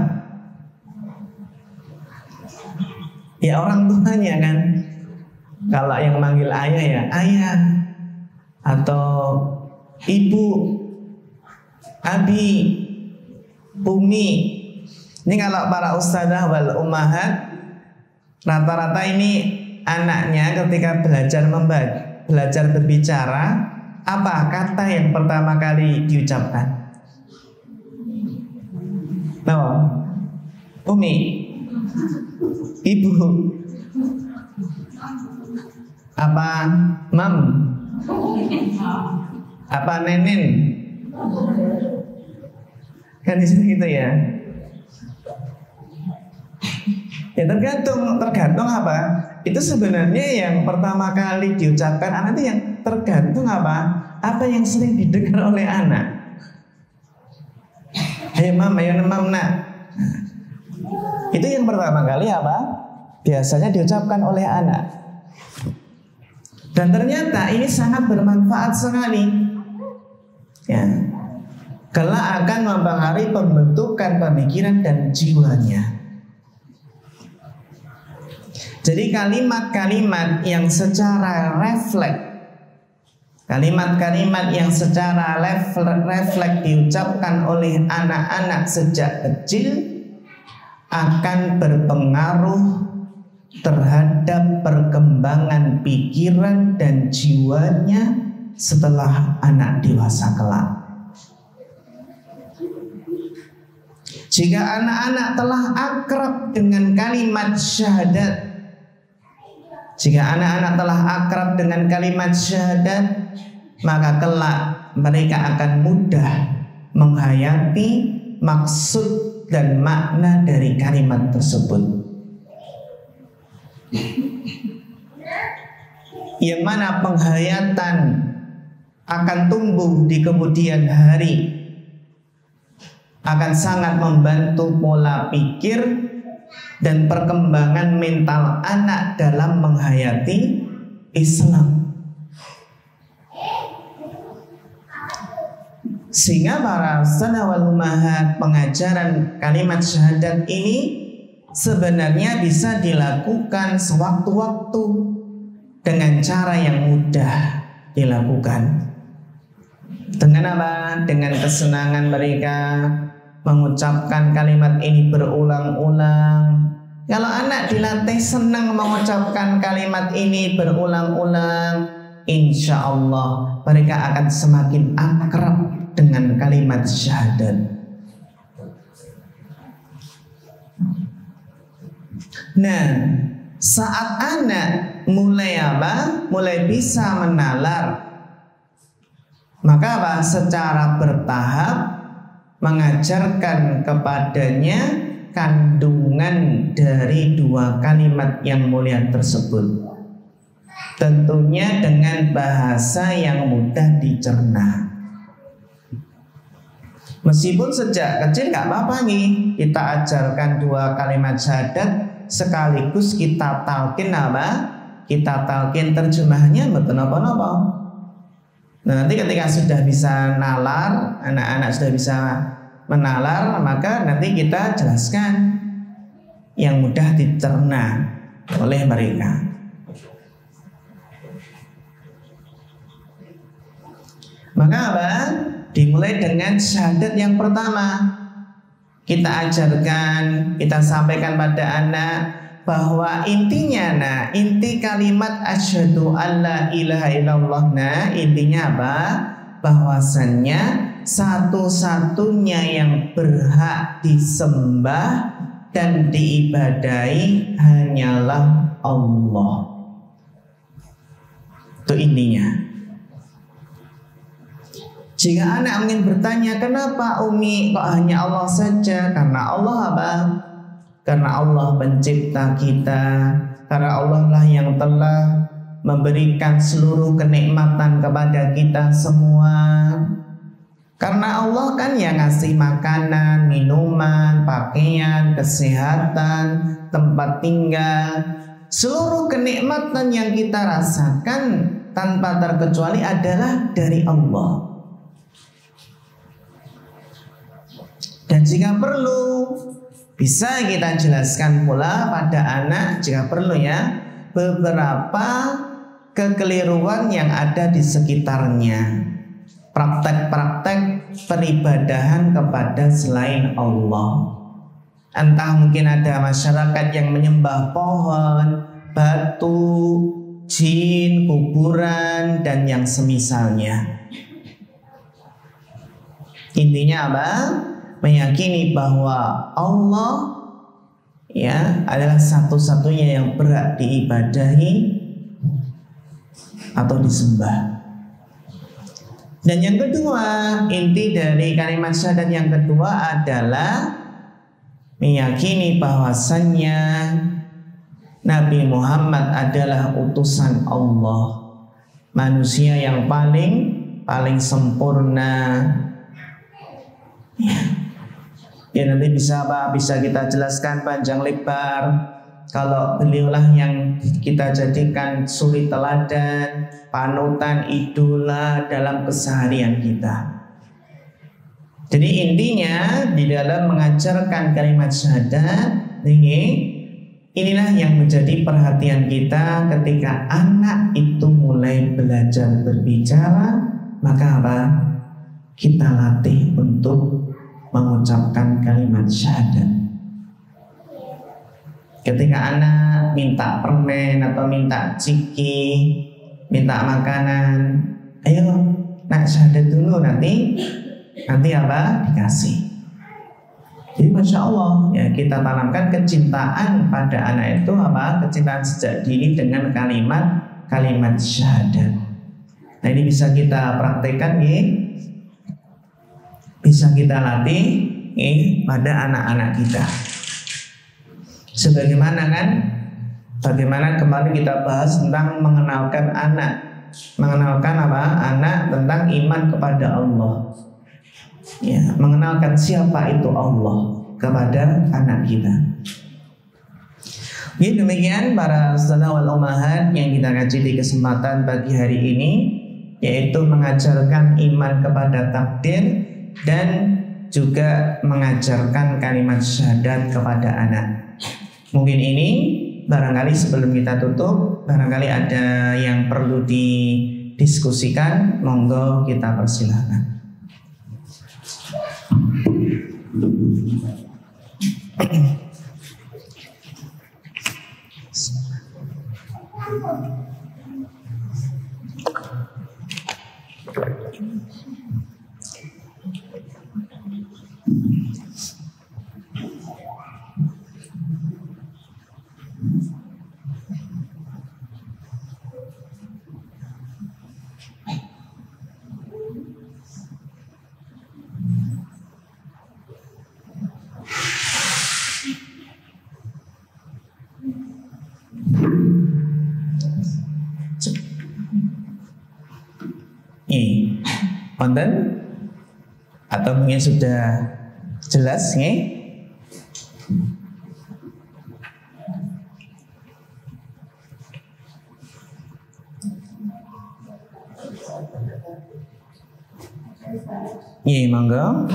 Ya orang tuanya kan. Kalau yang manggil ayah ya ayah, atau ibu, abi, umi. Ini kalau para ustadzah wal ummahat, rata-rata ini anaknya ketika belajar membaca, belajar berbicara, apa kata yang pertama kali diucapkan? Tahu? Umi, ibu, apa mam, apa nenek, kan di sini gitu ya. Ya tergantung, tergantung apa? Itu sebenarnya yang pertama kali diucapkan anak itu yang tergantung apa? Apa yang sering didengar oleh anak. Hei mam, ayo mam nak. Itu yang pertama kali apa? Biasanya diucapkan oleh anak. Dan ternyata ini sangat bermanfaat sekali. Ya. Kelak akan mempengaruhi pembentukan pemikiran dan jiwanya. Jadi kalimat-kalimat yang secara refleks, kalimat-kalimat yang secara refleks diucapkan oleh anak-anak sejak kecil akan berpengaruh terhadap perkembangan pikiran dan jiwanya setelah anak dewasa kelak. Jika anak-anak telah akrab dengan kalimat syahadat, Jika anak-anak telah akrab dengan kalimat syahadat, maka kelak mereka akan mudah menghayati maksud dan makna dari kalimat tersebut. Yang mana penghayatan akan tumbuh di kemudian hari, akan sangat membantu pola pikir dan perkembangan mental anak dalam menghayati Islam. Sehingga para ustadzah wal ummahat, pengajaran kalimat syahadat ini sebenarnya bisa dilakukan sewaktu-waktu dengan cara yang mudah dilakukan. Dengan apa? Dengan kesenangan mereka mengucapkan kalimat ini berulang-ulang. Kalau anak dilatih senang mengucapkan kalimat ini berulang-ulang, insya Allah mereka akan semakin akrab dengan kalimat syahadat. Nah, saat anak mulai apa? Mulai bisa menalar, maka apa? Secara bertahap mengajarkan kepadanya kandungan dari dua kalimat yang mulia tersebut, tentunya dengan bahasa yang mudah dicerna. Meskipun sejak kecil nggak apa-apa nih kita ajarkan dua kalimat syahadat sekaligus kita talkin apa? Kita talkin terjemahannya betul apa-apa. Nah, nanti ketika sudah bisa nalar, anak-anak sudah bisa menalar, maka nanti kita jelaskan yang mudah dicerna oleh mereka. Maka apa? Dimulai dengan syahadat yang pertama. Kita ajarkan, kita sampaikan pada anak bahwa intinya, nah inti kalimat asyhadu alla ilaha illallah, nah intinya apa? Bahwasannya satu-satunya yang berhak disembah dan diibadahi hanyalah Allah. Itu intinya. Jika anak ingin bertanya, kenapa Umi kok hanya Allah saja? Karena Allah apa? Karena Allah pencipta kita. Karena Allah lah yang telah memberikan seluruh kenikmatan kepada kita semua. Karena Allah kan yang ngasih makanan, minuman, pakaian, kesehatan, tempat tinggal. Seluruh kenikmatan yang kita rasakan tanpa terkecuali adalah dari Allah. Dan jika perlu, bisa kita jelaskan pula pada anak jika perlu ya, beberapa kekeliruan yang ada di sekitarnya. Praktek-praktek peribadahan kepada selain Allah. Entah mungkin ada masyarakat yang menyembah pohon, batu, jin, kuburan, dan yang semisalnya. Intinya apa? Meyakini bahwa Allah ya adalah satu-satunya yang berhak diibadahi atau disembah. Dan yang kedua, inti dari kalimat syahadat yang kedua adalah meyakini bahwasannya Nabi Muhammad adalah utusan Allah, manusia yang paling paling sempurna ya. Ya nanti bisa apa? Bisa kita jelaskan panjang lebar. Kalau beliaulah yang kita jadikan suri teladan, panutan, idola dalam keseharian kita. Jadi intinya di dalam mengajarkan kalimat syahadat ini, inilah yang menjadi perhatian kita ketika anak itu mulai belajar berbicara, maka apa? Kita latih untuk mengucapkan kalimat syahadat. Ketika anak minta permen atau minta ciki, minta makanan, ayo nak syahadat dulu, nanti nanti apa? Dikasih. Jadi masya Allah ya, kita tanamkan kecintaan pada anak itu apa? Kecintaan sejak dini dengan kalimat kalimat syahadat. Nah ini bisa kita praktekkan ya, bisa kita latih ya, pada anak-anak kita. Sebagaimana kan, bagaimana kemarin kita bahas tentang mengenalkan anak, mengenalkan apa? Anak tentang iman kepada Allah. Ya, mengenalkan siapa itu Allah kepada anak kita. Ya, demikian para ustadzah wal ummahat yang kita kaji di kesempatan pagi hari ini, yaitu mengajarkan iman kepada takdir dan juga mengajarkan kalimat syahadat kepada anak. Mungkin ini barangkali sebelum kita tutup, barangkali ada yang perlu didiskusikan, monggo kita persilahkan. Ini, konten atau mungkin sudah jelas nih? Iya, monggo.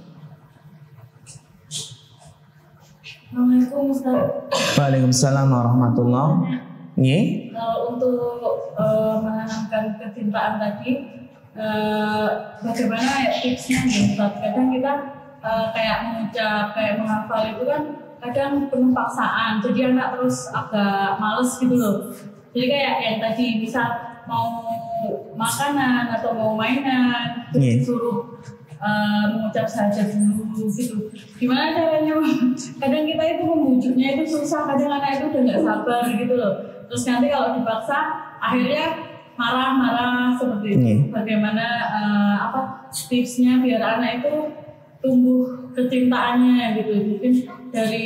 Assalamualaikum Ustaz. Waalaikumsalam warahmatullahi wabarakatuh. Iya. Kalau untuk uh, menanamkan kecintaan tadi, uh, bagaimana tipsnya nih Ustaz? Kadang kita uh, kayak mengucap, kayak menghafal itu kan kadang penuh paksaan, jadi anak terus agak males gitu loh. Jadi kayak yang tadi bisa mau makanan atau mau mainan, Yeah. disuruh uh, mengucap saja dulu gitu. Gimana caranya? Kadang kita itu membujuknya itu susah, kadang anak itu udah nggak sabar gitu loh. Terus nanti kalau dipaksa, akhirnya marah-marah seperti itu. Yeah. Bagaimana uh, apa tipsnya biar anak itu tumbuh kecintaannya gitu? Mungkin dari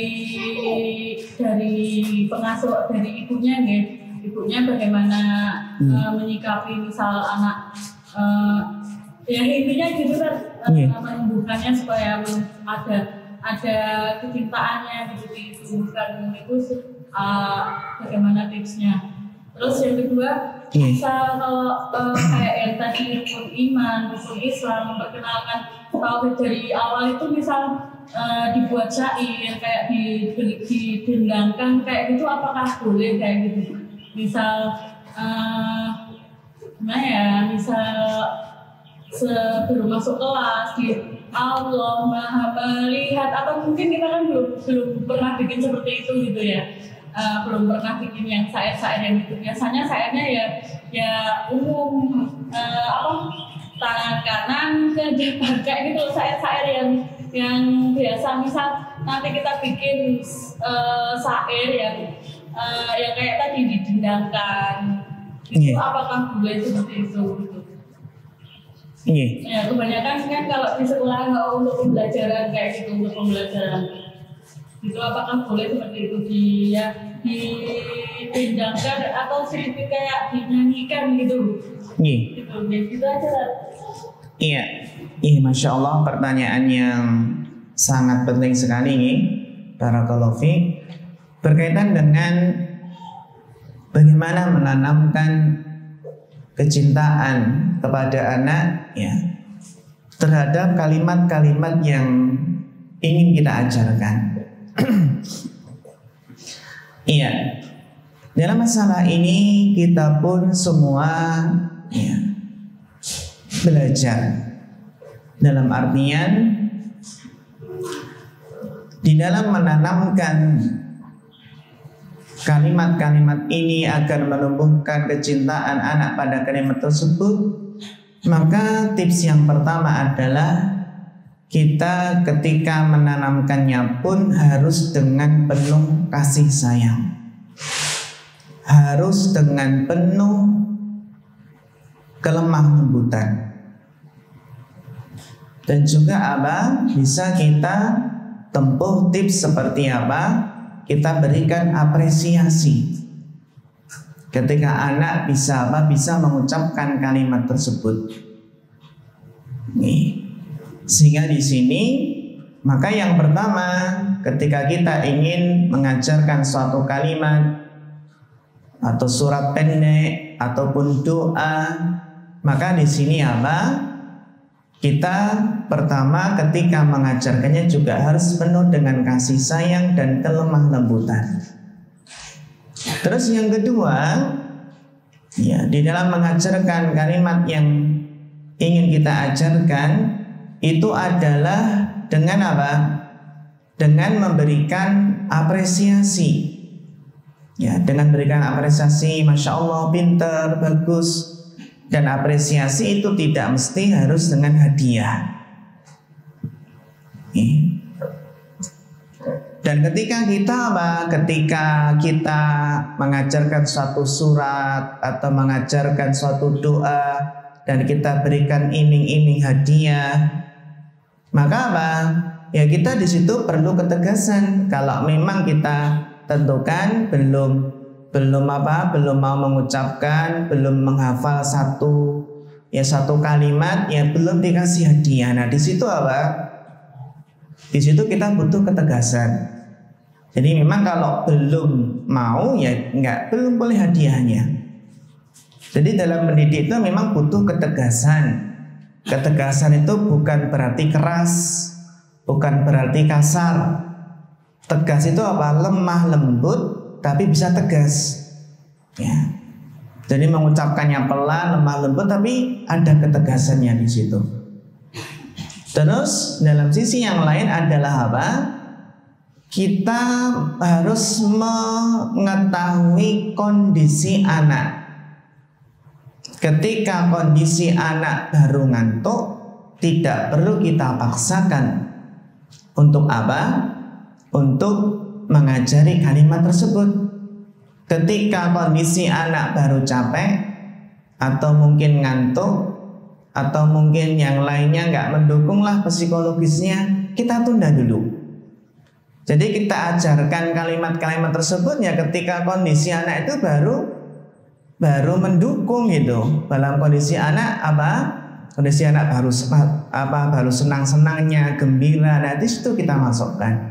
dari pengasuh dari ibunya nih. Ibunya bagaimana hmm. uh, menyikapi misal anak uh, ya intinya gitu kan uh, hmm. menumbuhkannya supaya ada ada kecintaannya gitu ditumbuhkan itu uh, bagaimana tipsnya. Terus yang kedua hmm. misal kalau uh, kayak yang tadi rukun iman, rukun Islam memperkenalkan tauhid dari awal itu misal uh, dibuat syair kayak didendangkan kayak gitu, apakah boleh kayak gitu? Misal, uh, nah ya, misal sebelum masuk kelas di Allah Maha Melihat, atau mungkin kita kan belum belum pernah bikin seperti itu gitu ya, uh, belum pernah bikin yang syair-syair yang gitu. Biasanya syairnya ya ya umum, uh, apa tangan kanan ke depan kayak gitu, syair-syair yang yang biasa. Misal nanti kita bikin uh, syair yang Uh, yang kayak tadi didendangkan, itu yeah. apakah boleh seperti itu? Gitu. Yeah. Ya kebanyakan kan kalau di sekolah kalau untuk pembelajaran kayak gitu, untuk pembelajaran itu apakah boleh seperti itu di ya didendangkan atau sedikit kayak dinyanyikan gitu? Yeah. Gitu, ya gitu aja. Iya, yeah. Iya, masya Allah pertanyaan yang sangat penting sekali ini, barakallahu fiik, berkaitan dengan bagaimana menanamkan kecintaan kepada anak ya terhadap kalimat-kalimat yang ingin kita ajarkan. Iya, dalam masalah ini kita pun semua ya, belajar. Dalam artian di dalam menanamkan kalimat-kalimat ini agar menumbuhkan kecintaan anak pada kalimat tersebut, maka tips yang pertama adalah kita ketika menanamkannya pun harus dengan penuh kasih sayang, harus dengan penuh kelemah lembutan, dan juga apa bisa kita tempuh tips seperti apa? Kita berikan apresiasi ketika anak bisa apa bisa mengucapkan kalimat tersebut. Nih, sehingga di sini maka yang pertama ketika kita ingin mengajarkan suatu kalimat atau surat pendek ataupun doa, maka di sini apa? Kita pertama ketika mengajarkannya juga harus penuh dengan kasih sayang dan kelemah lembutan. Terus yang kedua, ya di dalam mengajarkan kalimat yang ingin kita ajarkan itu adalah dengan apa? Dengan memberikan apresiasi. Ya, dengan memberikan apresiasi, masya Allah, pinter, bagus. Dan apresiasi itu tidak mesti harus dengan hadiah. Dan ketika kita apa? Ketika kita mengajarkan suatu surat atau mengajarkan suatu doa dan kita berikan iming-iming hadiah, maka apa? Ya kita di situ perlu ketegasan. Kalau memang kita tentukan belum belum apa belum mau mengucapkan, belum menghafal satu ya satu kalimat, ya belum dikasih hadiah. Nah di situ apa? Di situ kita butuh ketegasan. Jadi memang kalau belum mau ya nggak belum boleh hadiahnya. Jadi dalam mendidik itu memang butuh ketegasan. Ketegasan itu bukan berarti keras, bukan berarti kasar. Tegas itu apa? Lemah lembut tapi bisa tegas, ya. Jadi mengucapkannya pelan, lemah lembut, tapi ada ketegasannya di situ. Terus dalam sisi yang lain adalah apa? Kita harus mengetahui kondisi anak. Ketika kondisi anak baru ngantuk, tidak perlu kita paksakan. Untuk apa? Untuk mengajari kalimat tersebut. Ketika kondisi anak baru capek atau mungkin ngantuk atau mungkin yang lainnya nggak mendukung lah psikologisnya, kita tunda dulu. Jadi kita ajarkan kalimat-kalimat tersebut ya ketika kondisi anak itu baru baru mendukung gitu. Dalam kondisi anak apa? Kondisi anak baru apa? Baru senang-senangnya, gembira. Nah, di situ kita masukkan.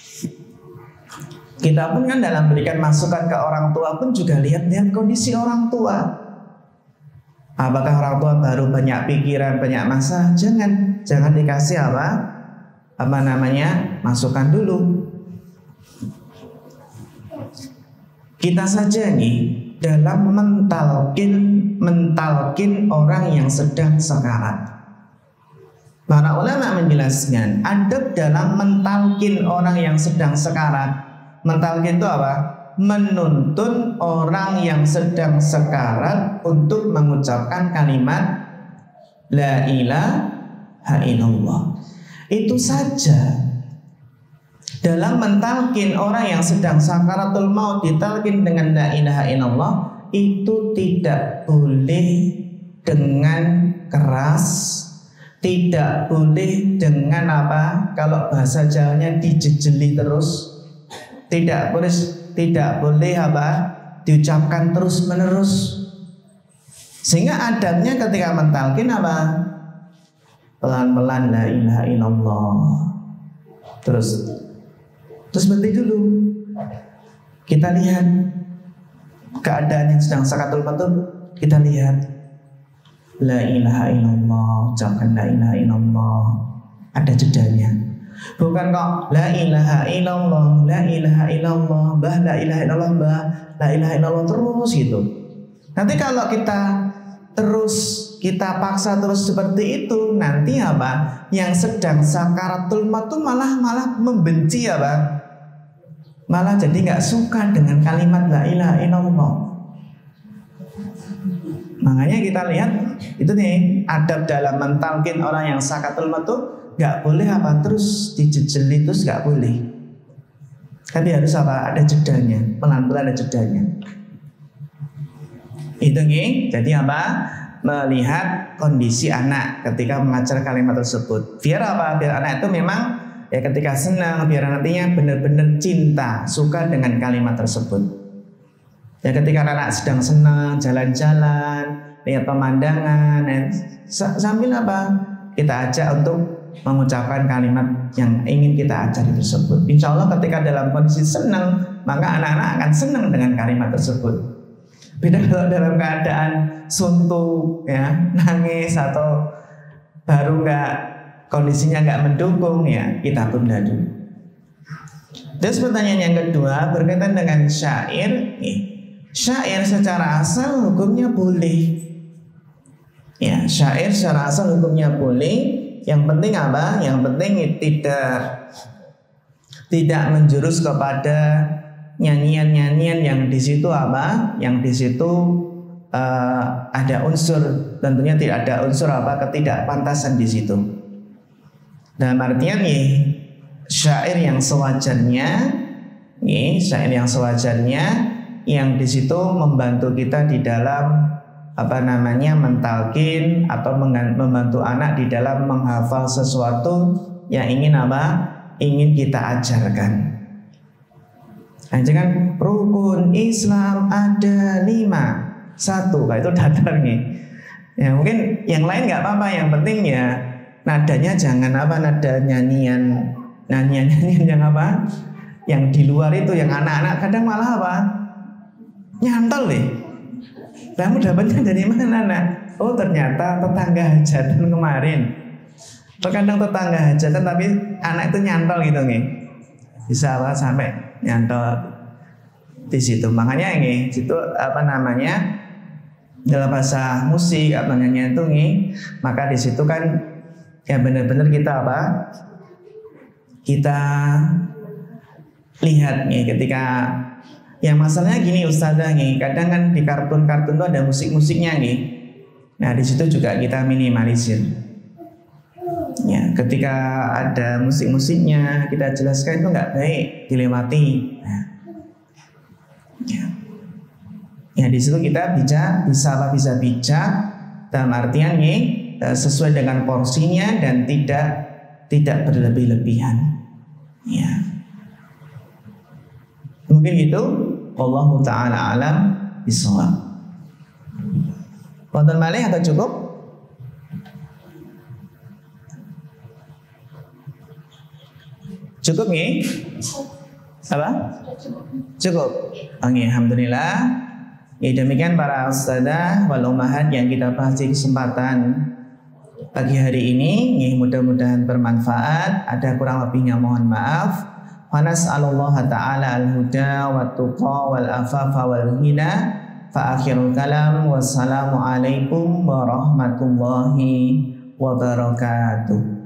Kita pun kan dalam berikan masukan ke orang tua pun juga lihat-lihat kondisi orang tua. Apakah orang tua baru banyak pikiran, banyak masalah? Jangan, jangan dikasih apa? Apa namanya? Masukan dulu. Kita saja nih dalam mentalkin mentalkin orang yang sedang sekarat. Para ulama menjelaskan adab dalam mentalkin orang yang sedang sekarat. Mentalkin itu apa? Menuntun orang yang sedang sekarat untuk mengucapkan kalimat La ilaha illallah. Itu saja. Dalam mentalkin orang yang sedang sakaratul maut, ditalkin dengan La ilaha illallah, itu tidak boleh dengan keras, tidak boleh dengan apa? Kalau bahasa Jawanya dijejeli terus. Tidak boleh, tidak boleh apa? Diucapkan terus menerus. Sehingga adabnya ketika mentalkin apa? Pelan-pelan La ilaha illallah. Terus terus berhenti dulu. Kita lihat keadaan yang sedang sakatul matul. Kita lihat la ilaha illallah, ucapkan la ilaha illallah. Ada jedanya. Bukan kok la ilaha illallah, la ilaha illallah, bah la ilaha illallah, bah la ilaha illallah terus gitu. Nanti kalau kita terus kita paksa terus seperti itu, nanti apa? Yang sedang sakaratul maut itu malah malah membenci apa? Malah jadi nggak suka dengan kalimat la ilaha illallah. Makanya kita lihat itu nih adab dalam mentalkin orang yang sakaratul maut itu nggak boleh apa terus dijejeli terus nggak boleh. Tapi harus apa? Ada jedanya, pelan-pelan ada jedanya. Itu nih, jadi apa? Melihat kondisi anak ketika mengajar kalimat tersebut. Biar apa? Biar anak itu memang ya ketika senang, biar nantinya benar-benar cinta, suka dengan kalimat tersebut. Ya ketika anak sedang senang, jalan-jalan, lihat pemandangan, dan sambil apa? Kita ajak untuk mengucapkan kalimat yang ingin kita ajari tersebut. Insya Allah ketika dalam kondisi senang, maka anak-anak akan senang dengan kalimat tersebut. Beda kalau dalam keadaan suntuk, ya, nangis atau baru nggak kondisinya nggak mendukung, ya kita tunda dulu. Terus pertanyaan yang kedua berkaitan dengan syair. Syair secara asal hukumnya boleh. Ya, syair secara asal hukumnya boleh. Yang penting apa? Yang penting tidak tidak menjurus kepada nyanyian-nyanyian yang di situ apa? Yang di situ uh, ada unsur, tentunya tidak ada unsur apa? Ketidakpantasan di situ. Dalam artian nih, syair yang sewajarnya, nih syair yang sewajarnya, yang di situ membantu kita di dalam apa namanya mentalkin atau membantu anak di dalam menghafal sesuatu yang ingin apa? Ingin kita ajarkan. Hanya kan rukun Islam ada lima, satu, nah itu datar nih. Ya mungkin yang lain nggak apa-apa, yang penting ya nadanya jangan apa nada nyanyian, nyanyian nyanyian yang apa, yang di luar itu, yang anak-anak kadang malah apa, nyantol deh. Kamu dapatnya dari mana nak? Oh ternyata tetangga hajatan kemarin. Terkadang tetangga hajatan tapi anak itu nyantol gitu nih. Bisa apa sampai nyantol di situ. Makanya ini situ apa namanya dalam bahasa musik atau nyanyian itu nih, maka di situ kan ya benar-benar kita apa? Kita lihat nih ketika ya masalahnya gini Ustazah nih, kadang kan di kartun-kartun itu ada musik-musiknya nih. Nah di situ juga kita minimalisir. Ya, ketika ada musik-musiknya kita jelaskan itu nggak baik dilewati. Nah, ya. Ya di situ kita bisa bisa apa bisa bijak dalam artian nih sesuai dengan porsinya dan tidak tidak berlebih-lebihan. Ya. Mungkin itu. Wallahu ta'ala alam bisawab. Wonten malih atau cukup? Cukup nih? Apa? Cukup. Oke, alhamdulillah. Ya, demikian para ustadzah wal ummahat yang kita bahas di kesempatan pagi hari ini. Ya, mudah-mudahan bermanfaat. Ada kurang lebihnya mohon maaf. Wa nas'alullaha ta'ala al-huda wa tuqa wal afafa wal ghina. Fa akhirul kalam wassalamu alaikum warahmatullahi wabarakatuh.